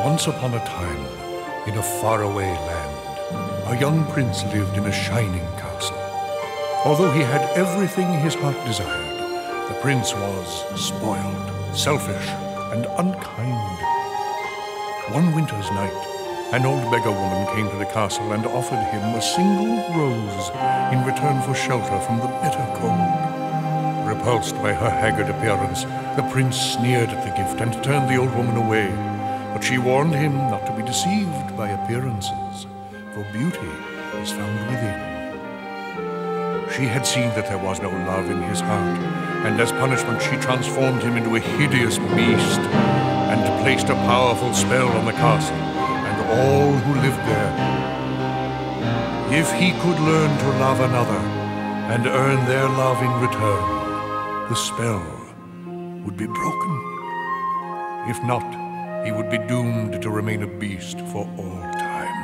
Once upon a time, in a faraway land, a young prince lived in a shining castle. Although he had everything his heart desired, the prince was spoiled, selfish, and unkind. One winter's night, an old beggar woman came to the castle and offered him a single rose in return for shelter from the bitter cold. Repulsed by her haggard appearance, the prince sneered at the gift and turned the old woman away. But she warned him not to be deceived by appearances, for beauty is found within. She had seen that there was no love in his heart, and as punishment she transformed him into a hideous beast and placed a powerful spell on the castle and all who lived there. If he could learn to love another and earn their love in return, the spell would be broken. If not, he would be doomed to remain a beast for all time.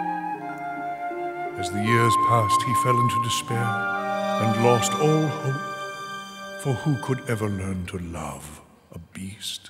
As the years passed, he fell into despair and lost all hope, for who could ever learn to love a beast?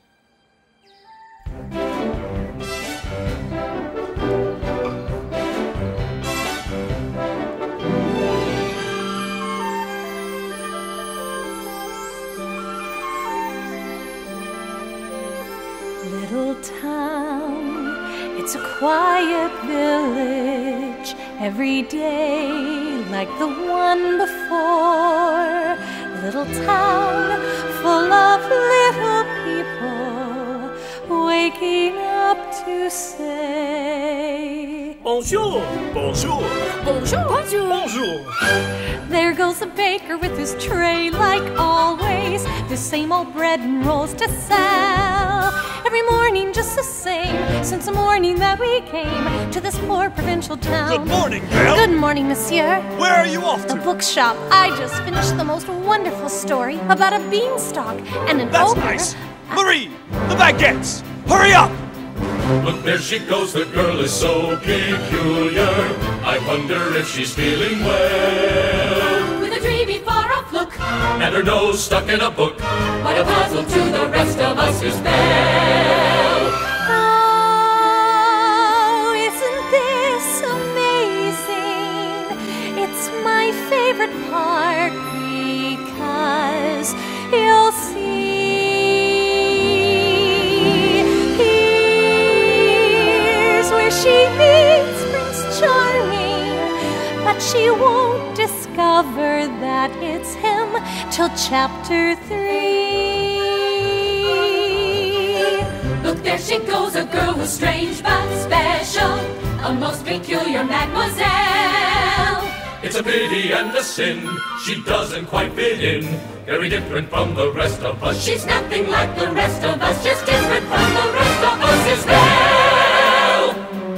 Little town, it's a quiet village, every day like the one before. Little town full of little people waking up to say Bonjour, bonjour, bonjour, bonjour, bonjour. There goes the baker with his tray like always, the same old bread and rolls to sell. Every morning just the same, since the morning that we came to this poor provincial town. Good morning, Belle. Good morning, monsieur. Where are you off to? The bookshop. I just finished the most wonderful story about a beanstalk and an That's ogre. nice. Marie, the baguettes. Hurry up. Look, there she goes, the girl is so peculiar. I wonder if she's feeling well. With a dreamy far-off look And her nose stuck in a book. What a puzzle to the rest of us is Belle. Oh, isn't this amazing? It's my favorite part because you'll see. Here's where she meets Prince Charming, but she won't discover that it's him till chapter 3. Look, there she goes, a girl who's strange but special, a most peculiar mademoiselle. It's a pity and a sin, she doesn't quite fit in. Very different from the rest of us. She's nothing like the rest of us, just different from the rest of us is Belle.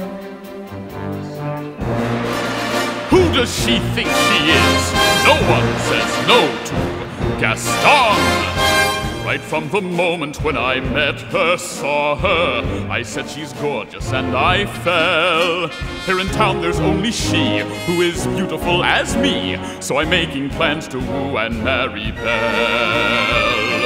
Who does she think she is? No one says no to Gaston. Right from the moment when I met her, saw her, I said she's gorgeous and I fell. Here in town there's only she who is beautiful as me, so I'm making plans to woo and marry Belle.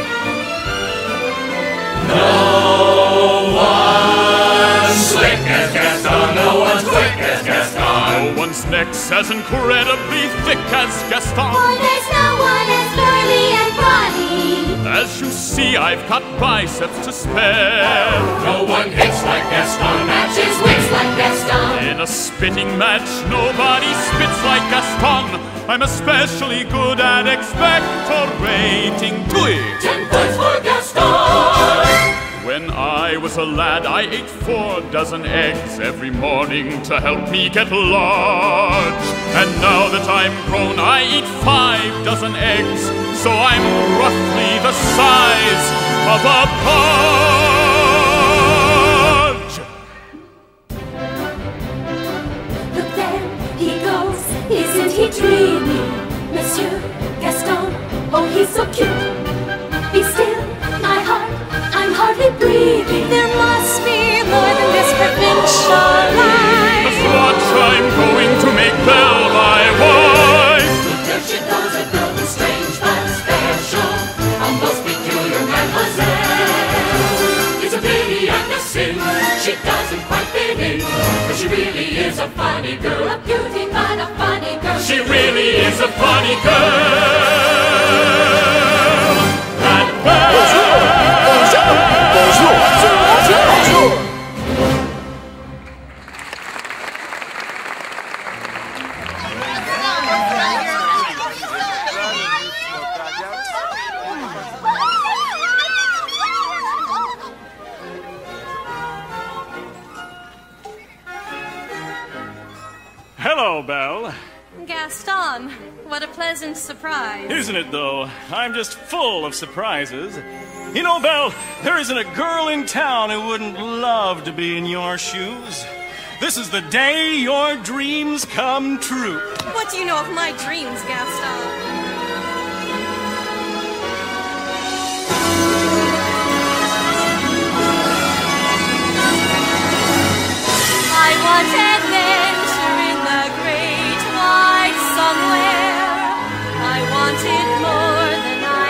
No one's slick as Gaston, no one's quick as Gaston. No one's neck's as incredibly thick as Gaston. Oh, there's no one as burly and brawny. As you see, I've got biceps to spare. No one hits like Gaston, Matches wits like Gaston. In a spitting match, nobody spits like Gaston. I'm especially good at expectorating. Tweet! 10 points for Gaston. When I was a lad, I ate 4 dozen eggs every morning to help me get large. And now that I'm grown, I eat 5 dozen eggs, so I'm roughly the size of a podge. Look, there he goes, isn't he dreamy? Monsieur Gaston, oh he's so cute. Be still, my heart, I'm hardly breathing. There must be more than this provincial life. Just watch, I'm going to make Belle my wife. Look, there she goes, a girl who's strange but special, a most peculiar mademoiselle. but she really is a funny girl. A beauty but a funny girl. She really is a funny girl. That Hello, Belle. Gaston, what a pleasant surprise. Isn't it, though? I'm just full of surprises. You know, Belle, there isn't a girl in town who wouldn't love to be in your shoes. This is the day your dreams come true. What do you know of my dreams, Gaston? I want adventure in the great wide somewhere. I want it more than I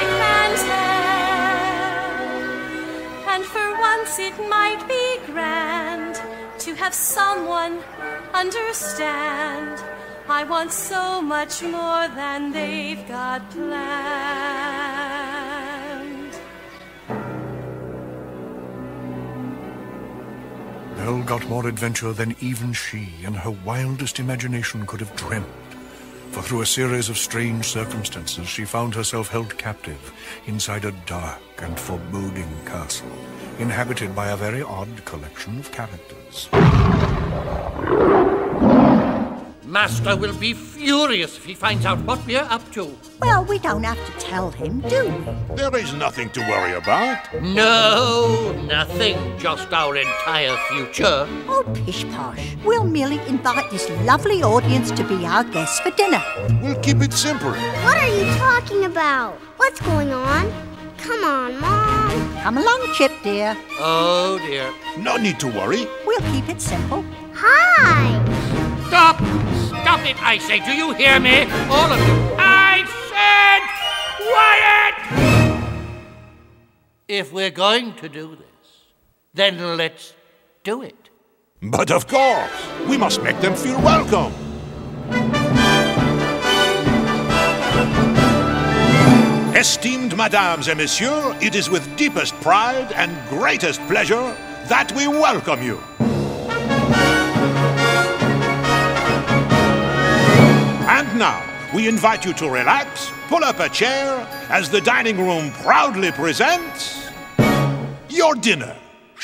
can tell. And for once it might be grand to have someone understand. I want so much more than they've got planned. Belle got more adventure than even she in her wildest imagination could have dreamt. For through a series of strange circumstances, she found herself held captive inside a dark and foreboding castle, inhabited by a very odd collection of characters. Master will be furious if he finds out what we're up to. Well, we don't have to tell him, do we? There is nothing to worry about. No, nothing. Just our entire future. Oh, pish-posh. We'll merely invite this lovely audience to be our guests for dinner. We'll keep it simple. What are you talking about? What's going on? Come on, Mom. Come along, Chip, dear. Oh, dear. No need to worry. We'll keep it simple. Hi. Stop! Stop it, I say. Do you hear me? All of you. I said quiet! If we're going to do this, then let's do it. But of course, we must make them feel welcome. Esteemed Mesdames et Messieurs, it is with deepest pride and greatest pleasure that we welcome you. And now, we invite you to relax, pull up a chair, as the dining room proudly presents your dinner.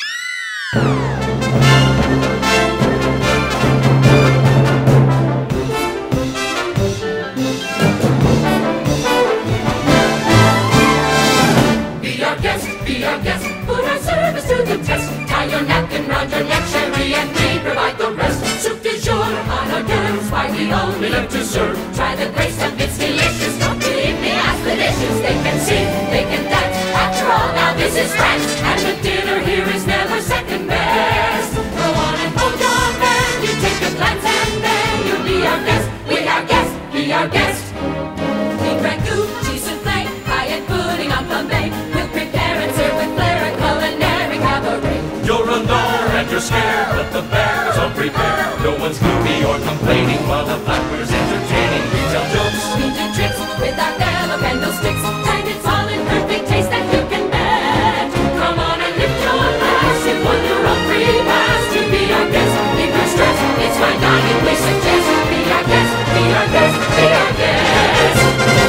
Be our guest, put our service to the test. Tie your napkin round your neck, Sherry, and we provide the rest. Soup du jour on our girls, why we only live to serve. Try the grace of it's delicious, don't believe me, ask the dishes. They can sing, they can dance, after all now this is France. And the dinner here is never second best. Go on and hold your hand, you take a glance and then you'll be our guest. We our guest, be our guest. Big ragout, cheese soufflé, pie and pudding on Bombay. We'll prepare and serve with flair and culinary cabaret. You're alone and you're scared, but the bear's unprepared. No one's gloomy or complaining while the blackbird's entertaining. We tell jokes, we do tricks with our yellow candlesticks, and it's all in perfect taste that you can bet. Come on and lift your glass, you wonder a free pass to be our guest. Leave your stress, it's fine dining we suggest. Be our guest, be our guest, be our guest.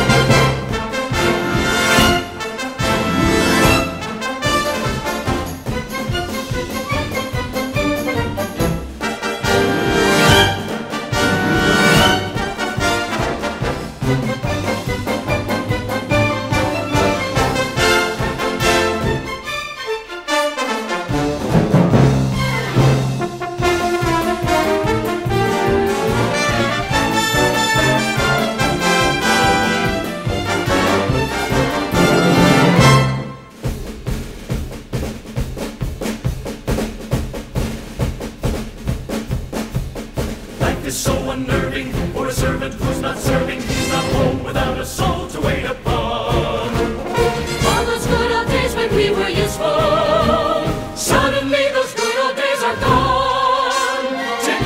So unnerving for a servant who's not serving. He's not home without a soul to wait upon. All those good old days when we were useful, suddenly those good old days are gone.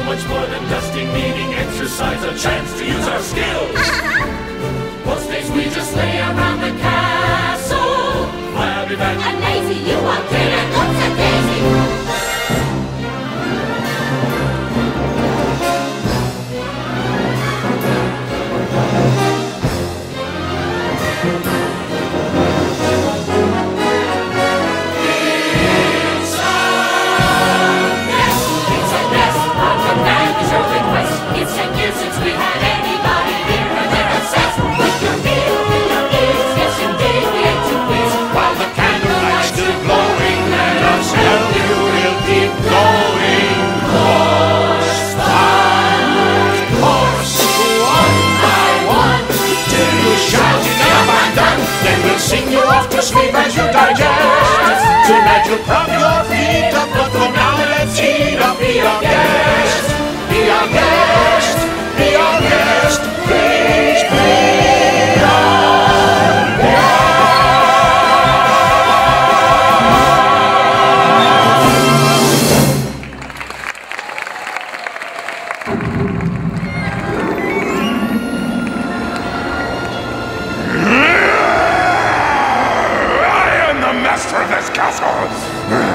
much more than dusting, meeting, exercise, a chance to use our skills. Most days we just lay around the castle, flabby back And lazy, you walk in and look so daisy. It's 10 years since we had anybody here, and they're obsessed with your feel in your ears. Yes, indeed, we aim to please. While the candlelight's still glowing, let us tell you we'll keep going. Course by course, one by one, till you shout enough I'm done. Then we'll sing you off to sleep as you digest. Tonight you'll prop your feet up, but for now let's heat up, be our guest. Be our guest, be our guest, please be our guest. I am the master of this castle.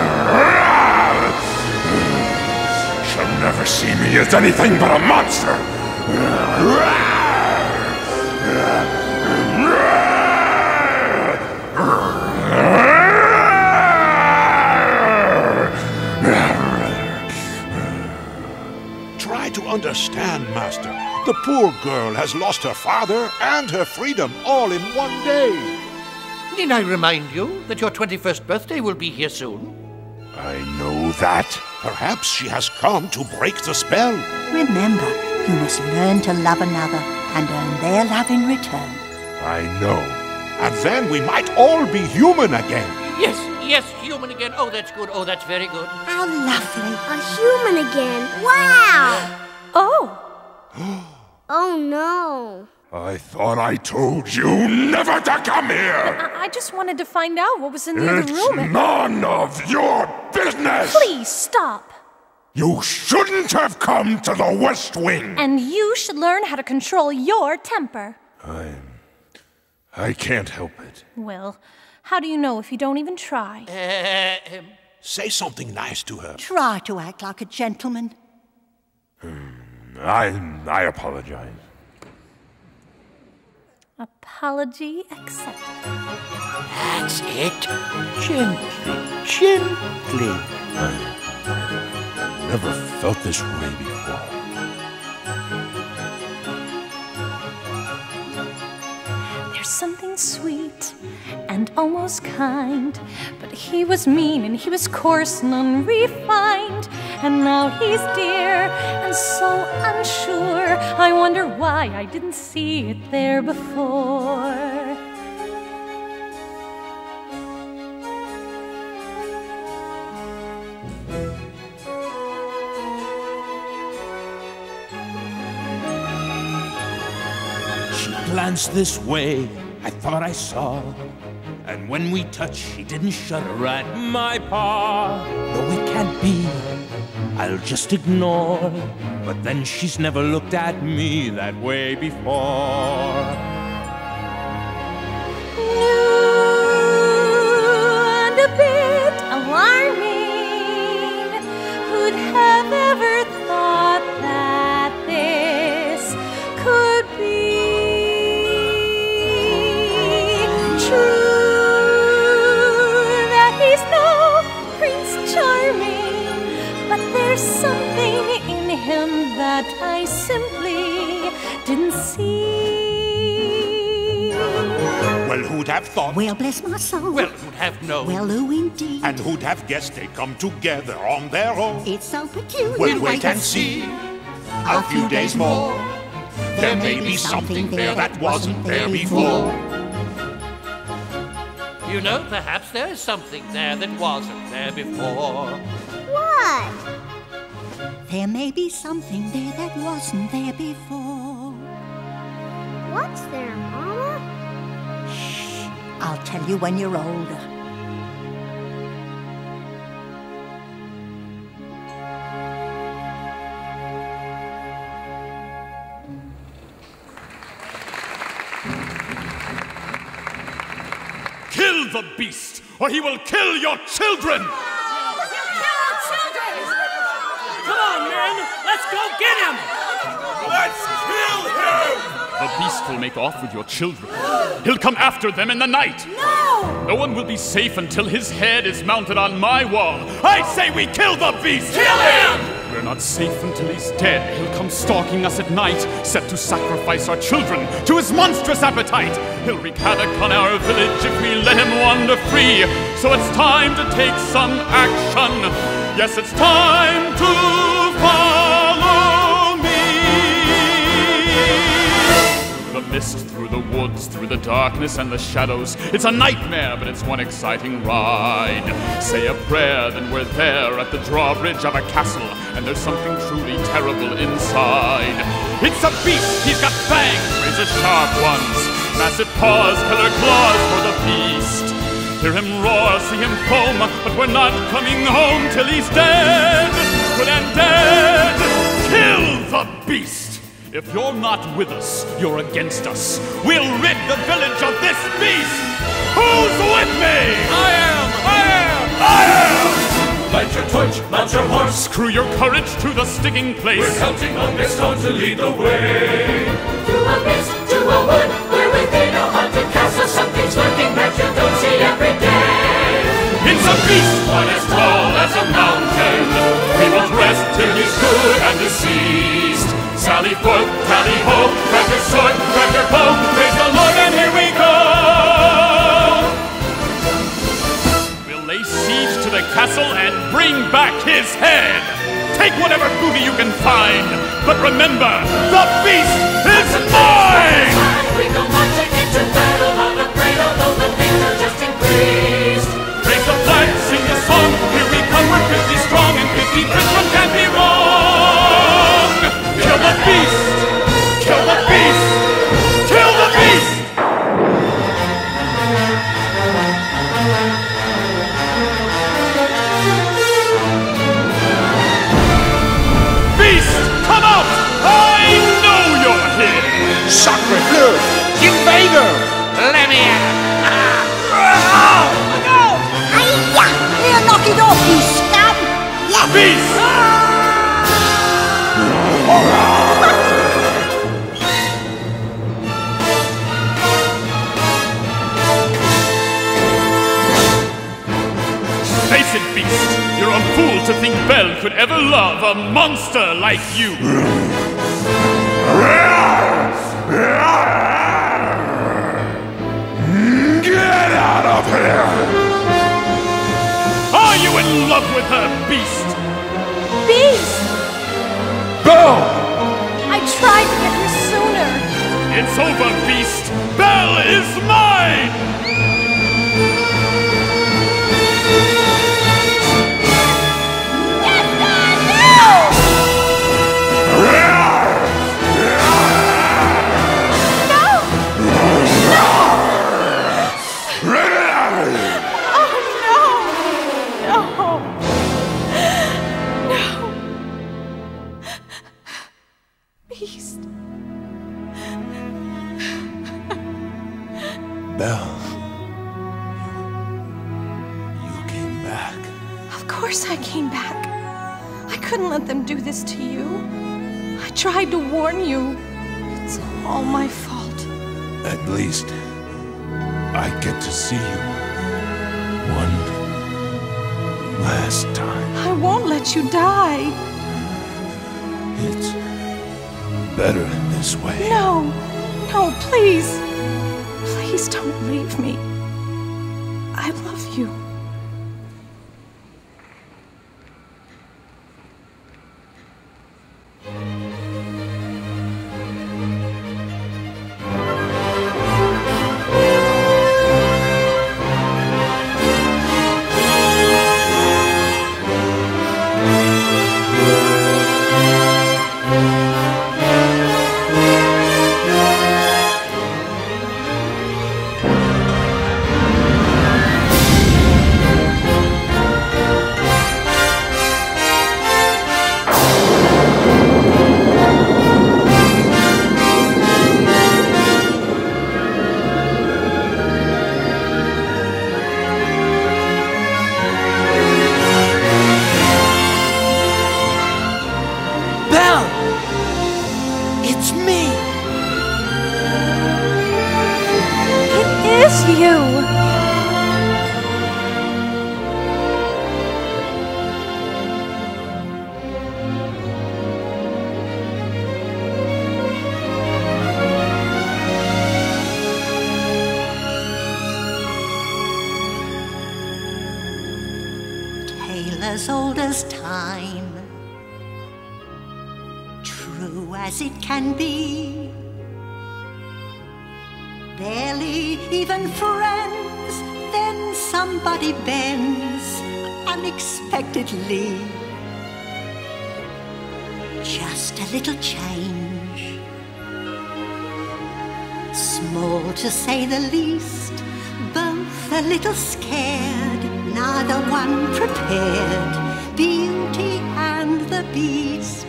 She'll never see me as anything but a monster. Try to understand, Master. The poor girl has lost her father and her freedom all in one day. Need I remind you that your 21st birthday will be here soon? I know that. Perhaps she has come to break the spell. Remember, you must learn to love another and earn their love in return. I know. And then we might all be human again. Yes, human again. Oh, that's good. Oh, that's very good. How lovely. A human again. Wow! Oh, Oh no. I thought I told you never to come here. I just wanted to find out what was in the other room. It's none of your business. Please stop. You shouldn't have come to the West Wing. And you should learn how to control your temper. I can't help it. Well, how do you know if you don't even try? Say something nice to her. Try to act like a gentleman. I apologize. Apology accepted. That's it. Gently. Never felt this way before. There's something sweet and almost kind, but he was mean and he was coarse and unrefined, and now he's dear and so unsure. I wonder why I didn't see it there before. She glanced this way, I thought I saw, and when we touched, she didn't shudder at my paw. No, it can't be, I'll just ignore, but then she's never looked at me that way before. New and a bit alarming. Who'd have ever thought that this could be true? That he's no Prince Charming, but there's something in him that I simply didn't see. Well, who'd have thought? Well, bless my soul. Well, who'd have known? Well, who indeed? And who'd have guessed they'd come together on their own? It's so peculiar. We'll wait and see. A few days more. There may be something there that wasn't there before. You know, perhaps there is something there that wasn't there before. What? There may be something there that wasn't there before. What's there, Mama? Shh. I'll tell you when you're older. the beast, or he will kill your children! Come on, men! Let's go get him! Let's kill him! The beast will make off with your children. He'll come after them in the night. No! No one will be safe until his head is mounted on my wall. I say we kill the beast! Kill him! We're not safe until he's dead. He'll come stalking us at night, set to sacrifice our children to his monstrous appetite. He'll wreak havoc on our village if we let him wander free. So it's time to take some action. Yes, it's time to follow me. The mist through the woods, through the darkness and the shadows. It's a nightmare, but it's one exciting ride. Say a prayer, then we're there at the drawbridge of a castle, and there's something truly terrible inside. It's a beast! He's got fangs, razor sharp ones, massive paws, killer claws for the beast. Hear him roar, see him foam, but we're not coming home till he's dead. Good and dead. Kill the beast! If you're not with us, you're against us. We'll rid the village of this beast! Who's with me? I am! Light your torch, mount your horse. Screw your courage to the sticking place. We're counting on Gaston to lead the way. Through a mist, to a wood, we're within a haunted castle. Something's lurking that you don't see every day. It's a beast, one as tall as a mountain. We won't rest till he's good and deceased. Sally forth, tally ho, grab your sword, grab your bow, praise the Lord, and here we go! We'll lay siege to the castle and bring back his head! Take whatever booty you can find, but remember, the beast is mine! We go marching into battle, not afraid, although the danger just increased. Raise the flag, sing the song, here we come, we're 50 strong, and 50 Frenchmen can't be wrong! Kill the beast! Kill the beast! Kill the beast! Beast, come out! I know you're here! Sacre bleu! You beggar! Let me Look out! Hi-ya! Here, knock it off, you scum! Yeah. Beast! Face it, beast! You're a fool to think Belle could ever love a monster like you! Get out of here! Are you in love with her, beast? Beast! Belle! I tried to get here sooner. It's over, beast! Belle is mine! Belle, you came back. Of course I came back. I couldn't let them do this to you. I tried to warn you. It's all my fault. At least I get to see you one last time. I won't let you die. It's better this way. No, no, please. Please don't leave me. I love you. you. As old as time, true as it can be, barely even friends, then somebody bends unexpectedly. Just a little change, small to say the least, both a little scared, neither one prepared, Beauty and the Beast.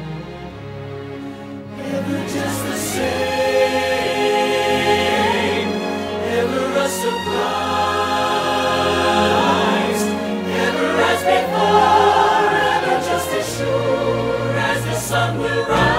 Ever just the same, ever a surprise, ever as before, ever just as sure as the sun will rise.